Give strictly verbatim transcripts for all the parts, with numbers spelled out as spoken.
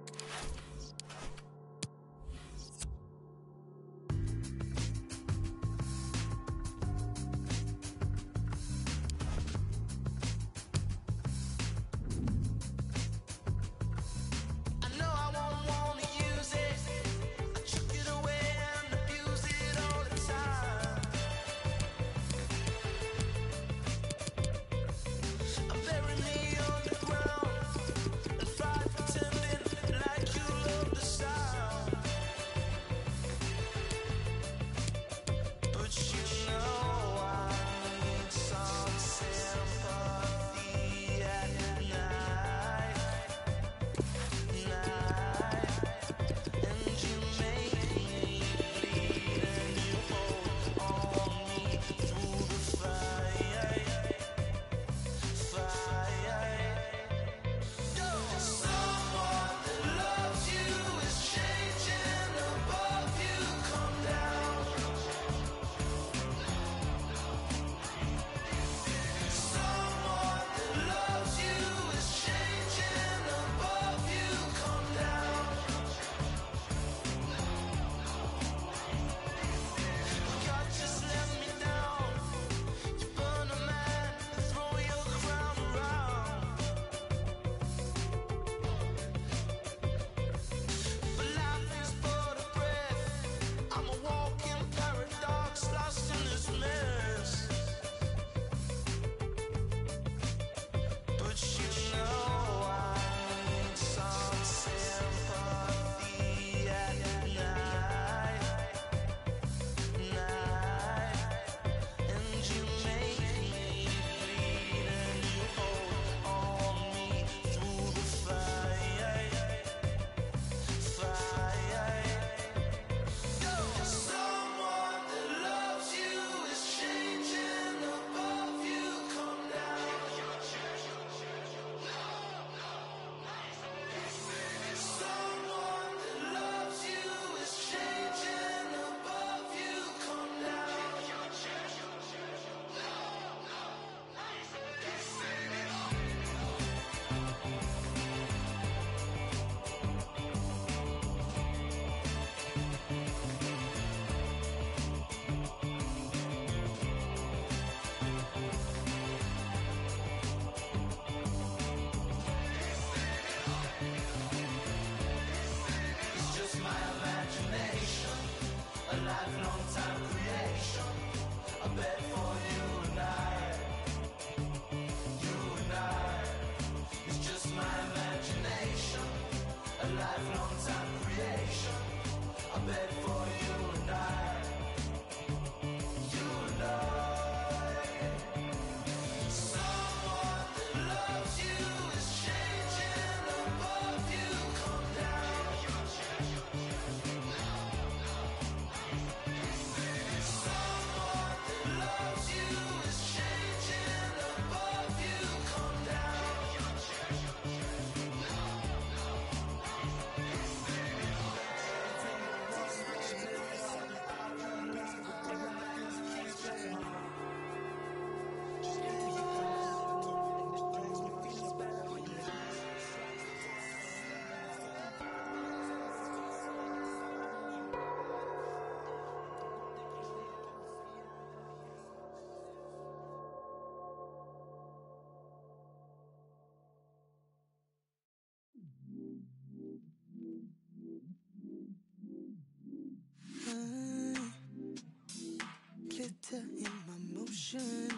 glitter in my motion.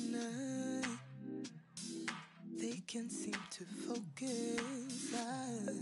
I, they can't seem to focus. I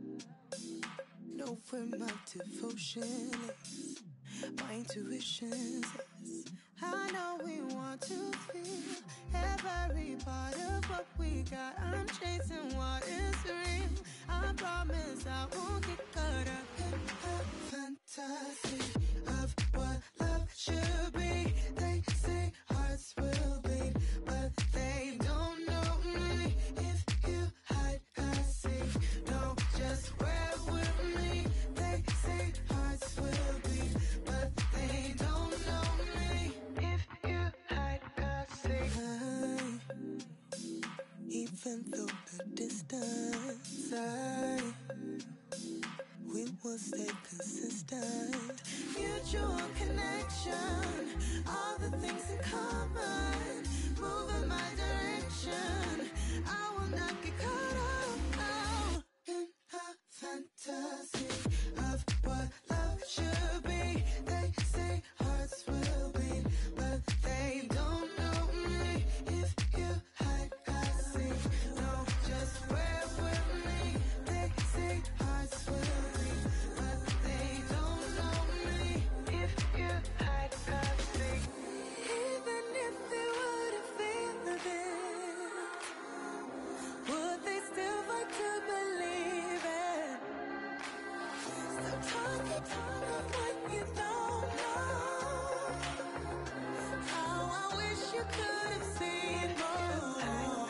know where my devotion is. My intuition says I know we want to feel every part of what we got. I'm chasing what is real. I promise I won't get caught up in a fantasy of what love should be. They say hearts will beat, but they don't know me. If you hide, I see. Don't just wear with me. They say hearts will beat, but they don't know me. If you hide, I see. I, even though the distance, I will stay consistent. Mutual connection, all the things in common, move in my direction. I will not get caught up now in a fantasy of what love should be. They say hearts will beat, but they don't know me. If you hide, I see. No, just wear with me. They say hearts will beat, but they don't know me. If you hide, I see. Even if they wouldn't feel it, would they still fight to believe it? Stop talking, talk of what you don't know. How I wish you could have seen more.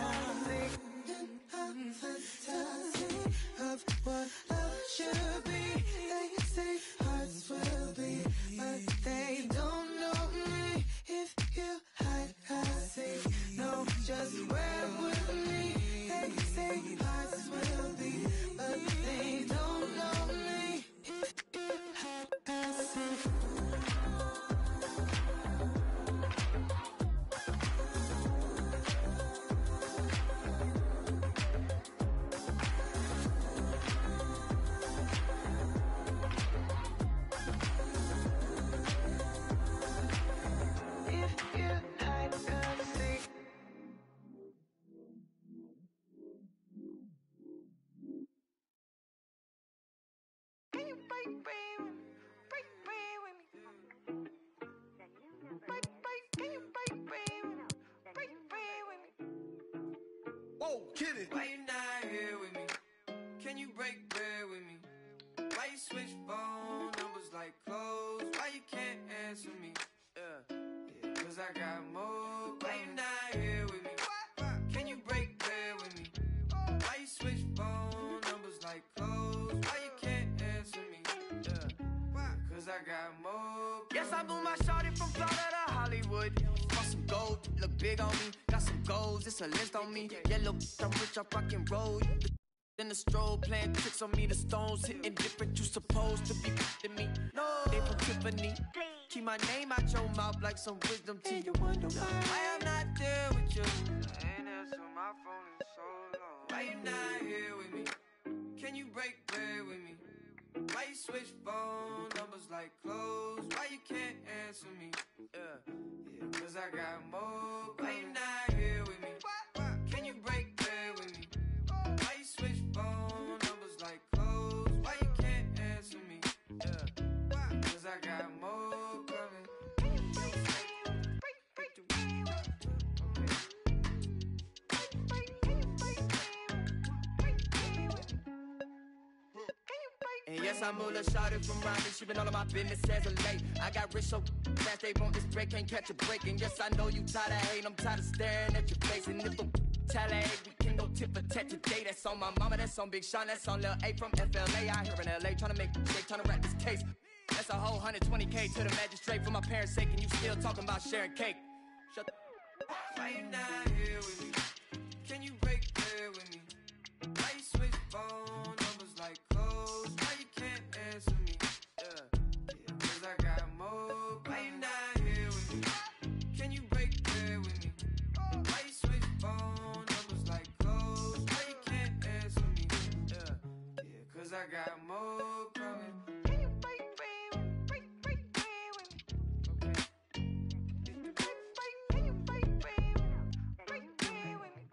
I'm fantasy of what love should be. They say hearts will be, but they don't know me. If you hide, I see. No, just wear with me. They say hearts will be, but they don't know me. If you hide, I see. If you hide, I see. Can you break free with me? Break free with me. Break, break, can you break free with me? Break free with me. Whoa, kid it. Why you not here with me? Can you break bread with me? Why you switch phone numbers like clothes? Why you can't answer me? Yeah, yeah, cause I got more. Why you not here with me? Can you break bread with me? Why you switch phone numbers like clothes? Why you can't answer me? Yeah, cause I got more. Yes, I moved my shawty from Florida to Hollywood. Want some gold, look big on me. Got some goals, it's a list on me. Yellow, I'm rich, I rock and roll. In the strobe, playing tricks on me. The stones hitting different, you supposed to be to me. No, they from Tiffany. Keep my name out your mouth like some wisdom teeth. You wonder why I'm not there with you. I ain't answer my phone in so long. Why you not here with me? Can you break bread with me? Why you switch phone numbers like clothes? Why you can't answer me? Yeah, yeah, cause I got more. Why you not here with me? Can you break bread with me? Why you switch phone numbers like clothes? Why you can't answer me? Yeah, cause I got more coming. Can you break bread with me? Break, break the bread with me. Break, break, can you break bread with me? Break bread with me. And yes, I moved a shawty from Raleigh. She been all of my business as of late. I got rich so fast they want this break, can't catch a break. And yes, I know you tired of hating, I'm tired of staring at your face. And if I'm tally, we can go tit for tat today. That's on my mama, that's on Big Sean, that's on Lil A from F L A. Out here in L A, trying to make shake, trying to wrap this case. That's a whole one hundred twenty K to the magistrate for my parents' sake. And you still talking about sharing cake. Shut the why you not here with me? Can you break bread with me? Why you switch phone numbers like clothes? Why you can't answer me? Yeah, yeah, cause I got more. Why you not here with me? Can you break bread with me? Why you switch phone numbers like clothes? Why you can't answer me? Yeah, yeah, cause I got more coming. Can you break bread with me? Break, break bread with me. Okay. Break, break, can you break bread with me? Break bread with me.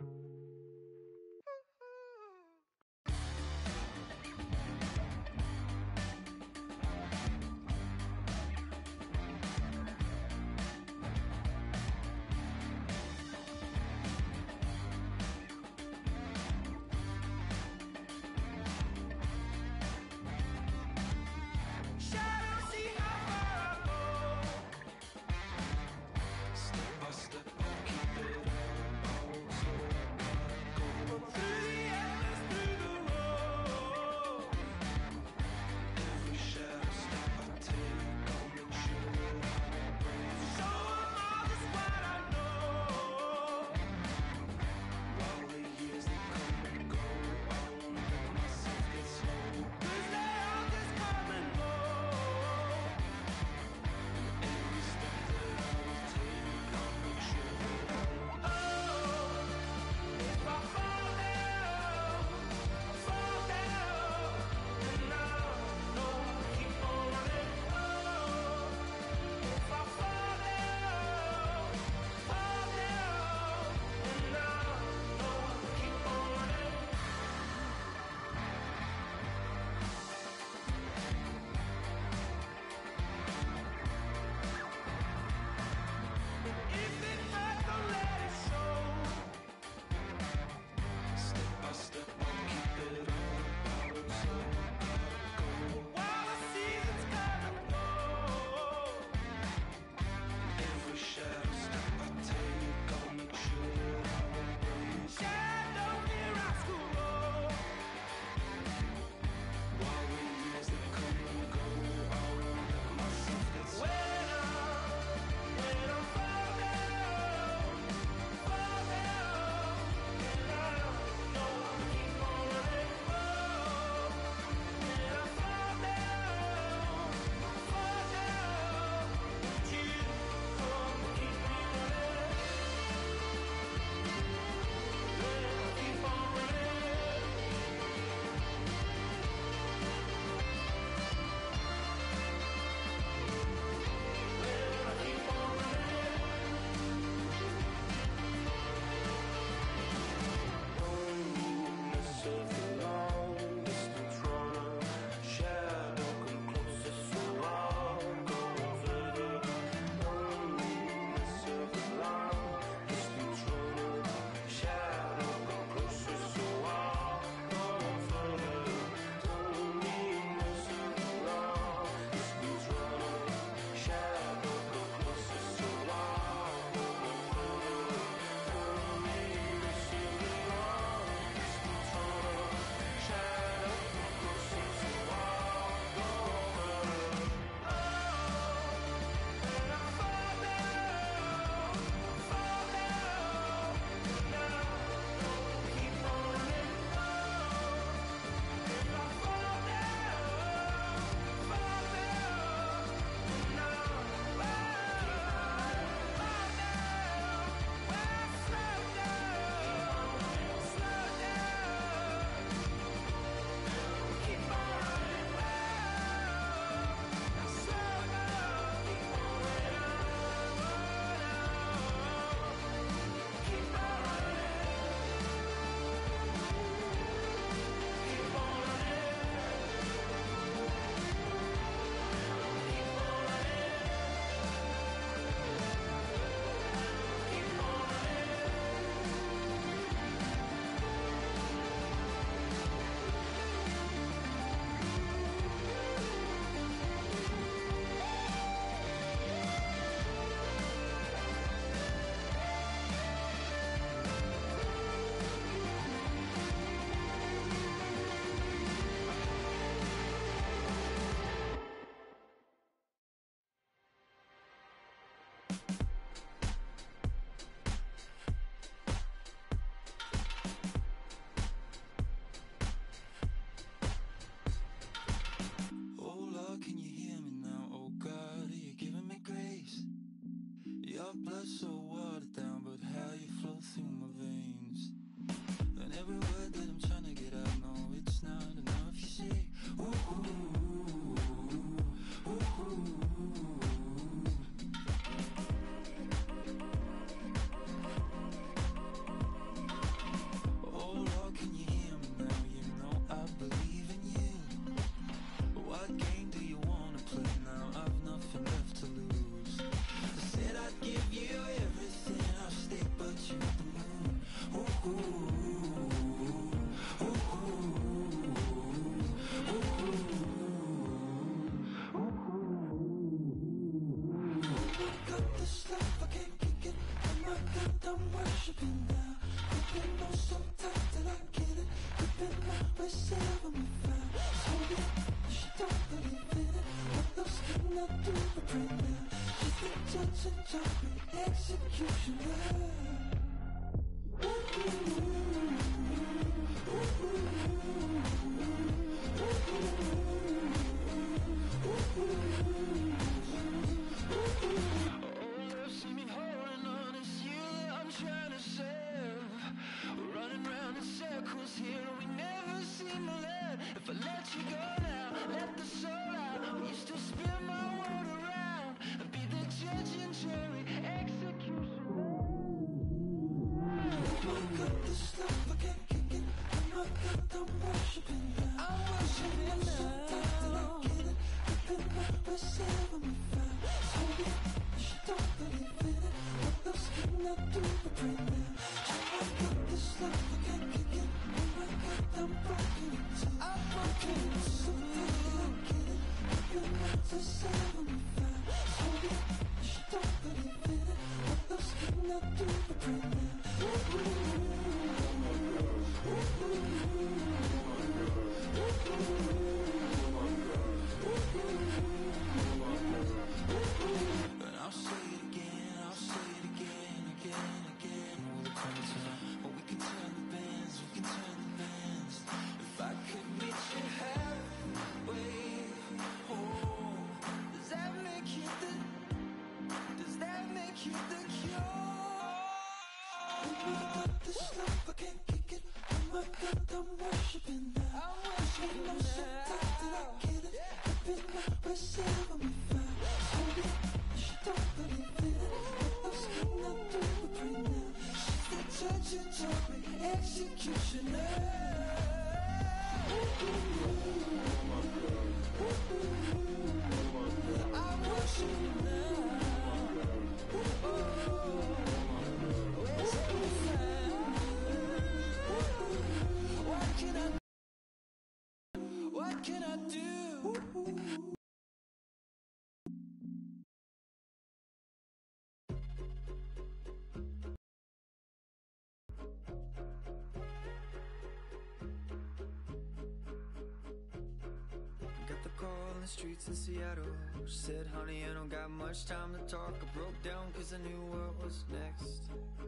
Streets in Seattle. She said, honey, I don't got much time to talk. I broke down cause I knew what was next.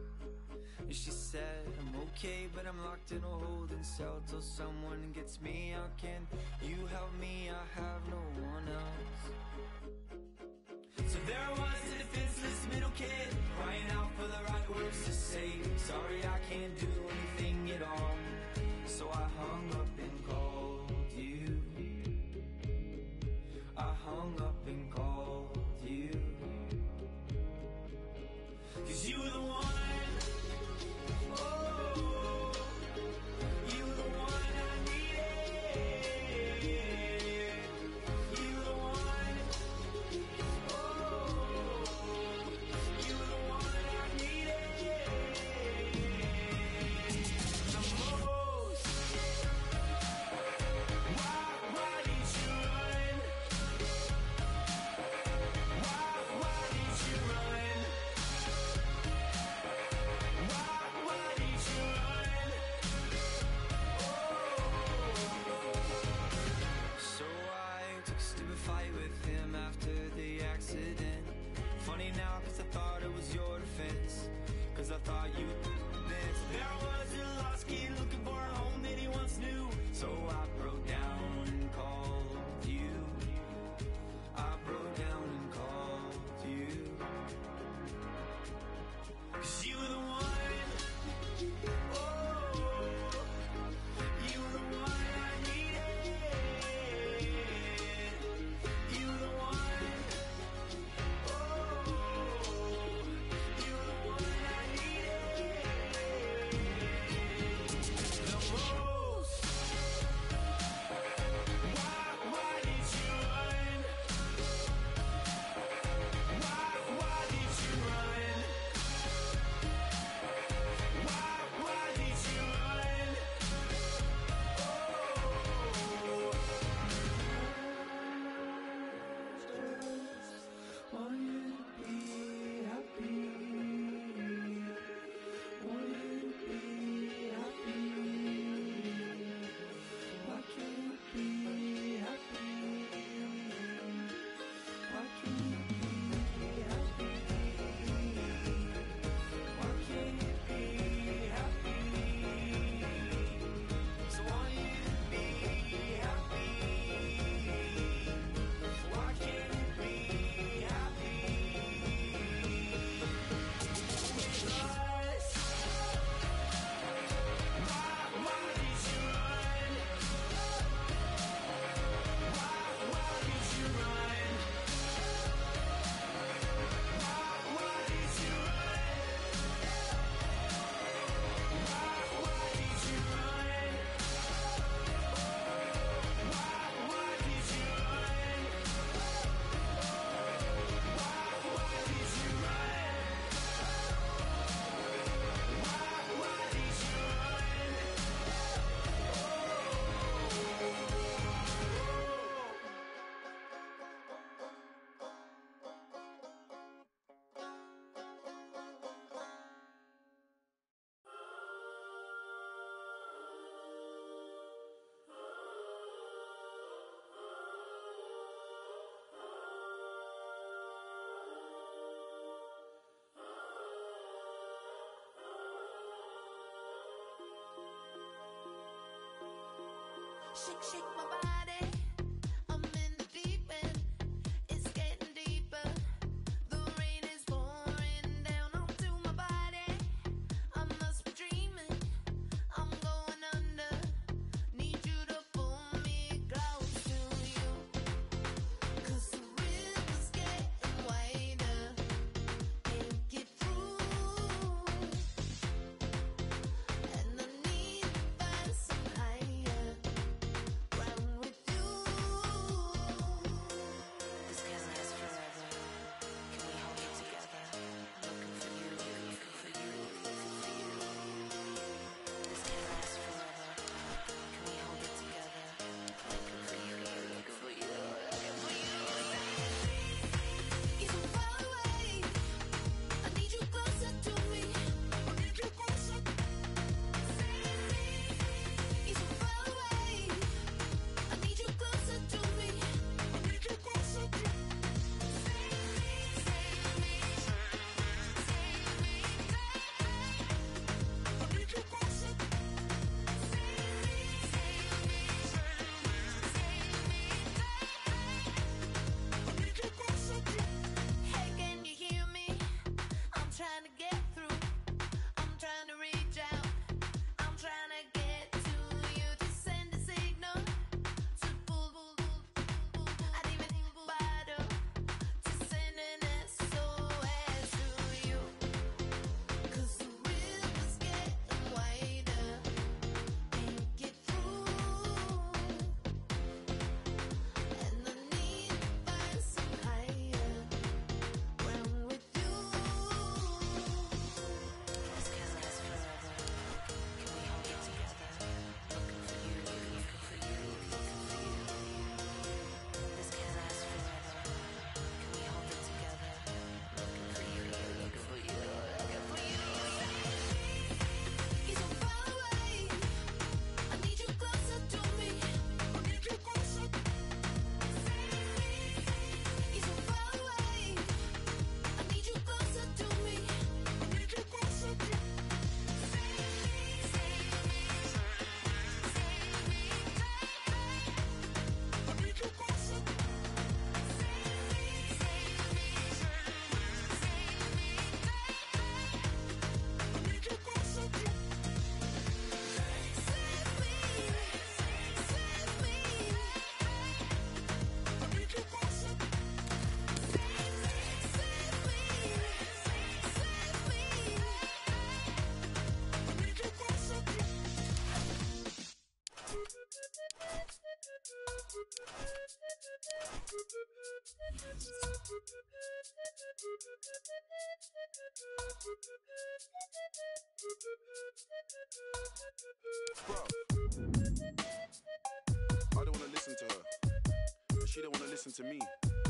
And she said, I'm okay, but I'm locked in a holding cell till someone gets me out. Can you help me? I have no one else. So there I was, a defenseless middle kid, crying out for the right words to say. Sorry, I can't do anything at all. So I hung up and called you. I hung up and called you. Cause you were the one. Oh, you were the one I needed. You were the one. Oh, you were the one I needed. The most. Why, why did you run? Why, why did you run? Why, why did you run? Oh. So I took a stupid fight with him after the accident. Funny now cause I thought it was your defense. Cause I thought you meant there was a lost kid looking for a home that he once knew. So I broke down and called you. I broke down and called you. Cause you were the one. Oh, you were the one I needed. You were the one. Oh, you were the one I needed. Shake, shake my body. I'm in the deep end. It's getting deeper. The rain is pouring down onto my body. I must be dreaming. I'm going under. Need you to pull me close to you. 'Cause the river's getting wider. Can't get through. And I need to find some higher ground with you. This can't last forever. Can we hold it together? Looking for you, looking for you, looking for you. This can't last forever. Can we hold it together? Looking for you, looking for you, looking for you. You're so far away. I need you closer to me. I need you closer. You're so far away. I need you closer to me. I need you closer to me. Save me, save me, I need you closer. Save me, save me, save me, I need you closer. Hey, can you hear me? I'm trying to get through. I'm trying to reach out. I'm trying to get to you to send a signal. To pull, pull, pull, pull, pull. I'd even bother to send an S O S to you. 'Cause the river's getting wider. Can't get through. And I need to find some higher ground with you. This can't last forever. Can we hold it together? Looking for you, looking for you, looking for you. This can't last forever. Can we hold it together? Looking for you, looking for you, looking for you. You're so far away. I need you closer to me. I need you closer. You're so far away. I need you closer to me. I need you closer. Save me, save me, save me, I need you closer. Save me, save me, save me, I need you closer. Save me, save me, I need you closer. Save me, save me, save me, I need you closer. Bro, I don't want to listen to her, but she don't want to listen to me.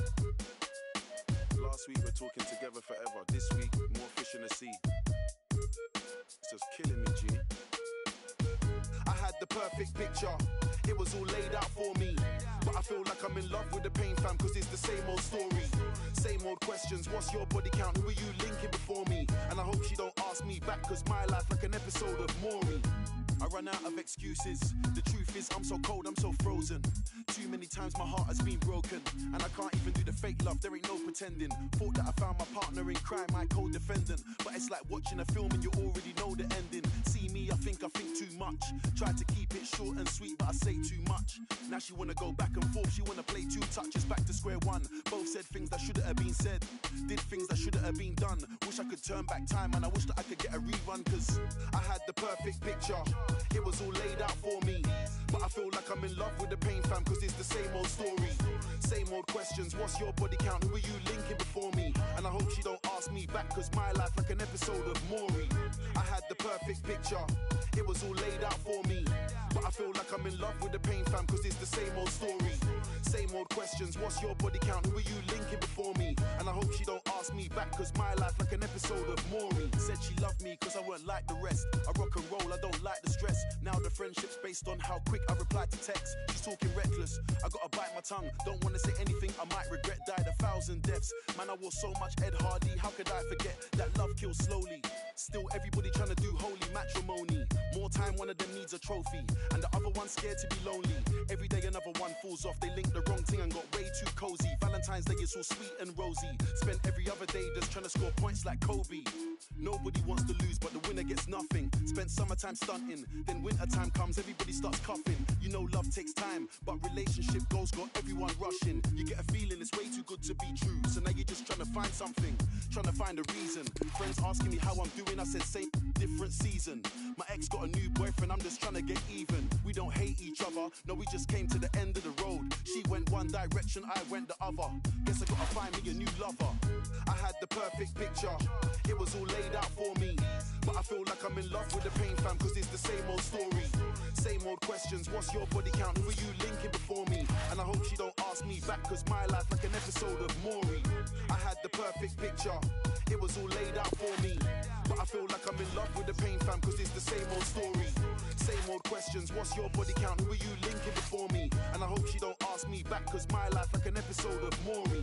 Last week we're talking together forever. This week, more fish in the sea. It's just killing me, G. I had the perfect picture. It was all laid out for me. But I feel like I'm in love with the pain, fam, cause it's the same old story. Same old questions. What's your body count? Who are you linking before me? And I hope she don't ask me back, cause my life like an episode of Maury. I run out of excuses. The truth is I'm so cold, I'm so frozen. Too many times my heart has been broken, and I can't even do the fake love, there ain't no pretending. Thought that I found my partner in crime, my co-defendant, but it's like watching a film and you already know the ending. See me, I think I think too much. Try to keep it short and sweet, but I say too much. Now she wanna go back and forth, she wanna play two touches back to square one. Both said things that shouldn't have been said, did things that shouldn't have been done. Wish I could turn back time, and I wish that I could get a rerun, cause I had the perfect picture. It was all laid out for me, but I feel like I'm in love with the pain, fam, cause it's the same old story. Same old questions. What's your body count? Who are you linking before me? And I hope she don't ask me back, cause my life like an episode of Maury. I had the perfect picture. It was all laid out for me, but I feel like I'm in love with the pain, fam, cause it's the same old story. Same Same old questions, what's your body count? Who are you linking before me? And I hope she don't ask me back, cause my life like an episode of Maury. Said she loved me cause I weren't like the rest. I rock and roll, I don't like the stress. Now the friendship's based on how quick I reply to text. She's talking reckless, I gotta bite my tongue. Don't wanna say anything I might regret. Died a thousand deaths. Man, I wore so much Ed Hardy. How could I forget that love kills slowly? Still everybody trying to do holy matrimony. More time one of them needs a trophy, and the other one's scared to be lonely. Every day another one falls off. They link the wrong thing and got way too cozy. Valentine's Day is all sweet and rosy. Spent every other day just trying to score points like Kobe. Nobody wants to lose, but the winner gets nothing. Spent summertime stunting, then wintertime comes, everybody starts coughing. You know love takes time, but relationship goals got everyone rushing. You get a feeling it's way too good to be true, so now you're just trying to find something, trying to find a reason. Friends asking me how I'm doing, I said same, different season. My ex got a new boyfriend, I'm just trying to get even. We don't hate each other, no, we just came to the end of the road. She went one direction, I went the other. Guess I gotta find me a new lover. I had the perfect picture, it was all laid out for me, but I feel like I'm in love with the pain fam, cause it's the same old story. Same old questions, what's your body count? Who are you linking before me? And I hope she don't ask me back, cause my life like an episode of Maury. I had the perfect picture, it was all laid out for me, but I feel like I'm in love with the pain fam, cause it's the same old story. Same old questions, what's your body count? Who are you linking before me? And I hope she don't ask me back, cause my life like an episode of Maury.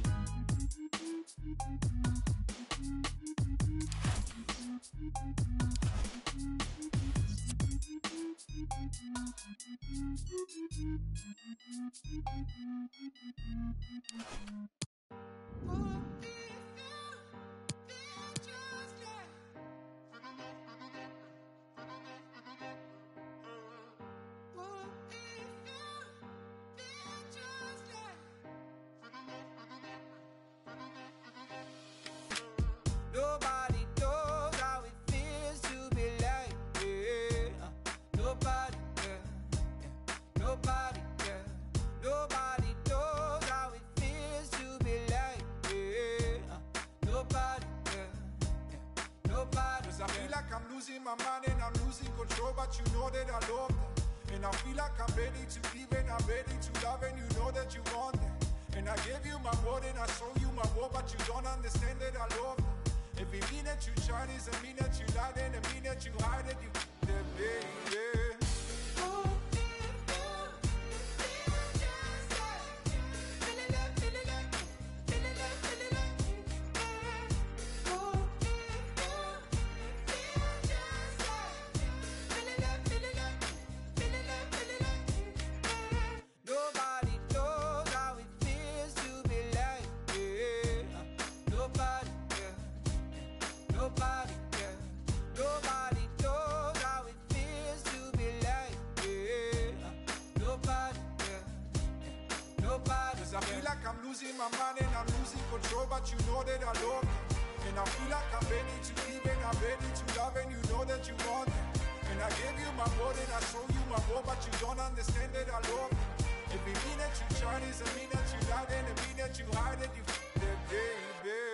Nobody knows how it feels to be like, yeah. Nobody, yeah. Nobody, yeah. Nobody knows how it feels to be like, yeah. Nobody, yeah. Nobody. Cause I feel like I'm losing my mind and I'm losing control, but you know that I love them. And I feel like I'm ready to give and I'm ready to love, and you know that you want them. And I gave you my word and I show you my word, but you don't understand that I love them. If it mean that you Chinese, it mean that you lie, then it mean that you hide it, you the baby. Nobody, yeah. Nobody knows how it feels to be like, yeah. Nobody, yeah. Nobody. Cause I feel like I'm losing my mind and I'm losing control, but you know that I love you. And I feel like I'm ready to give and I'm ready to love, and you know that you want it. And I gave you my word and I show you my word, but you don't understand that I love you. If it mean that you Chinese, it mean that you lie, then it mean that you hide it, you f*** that baby.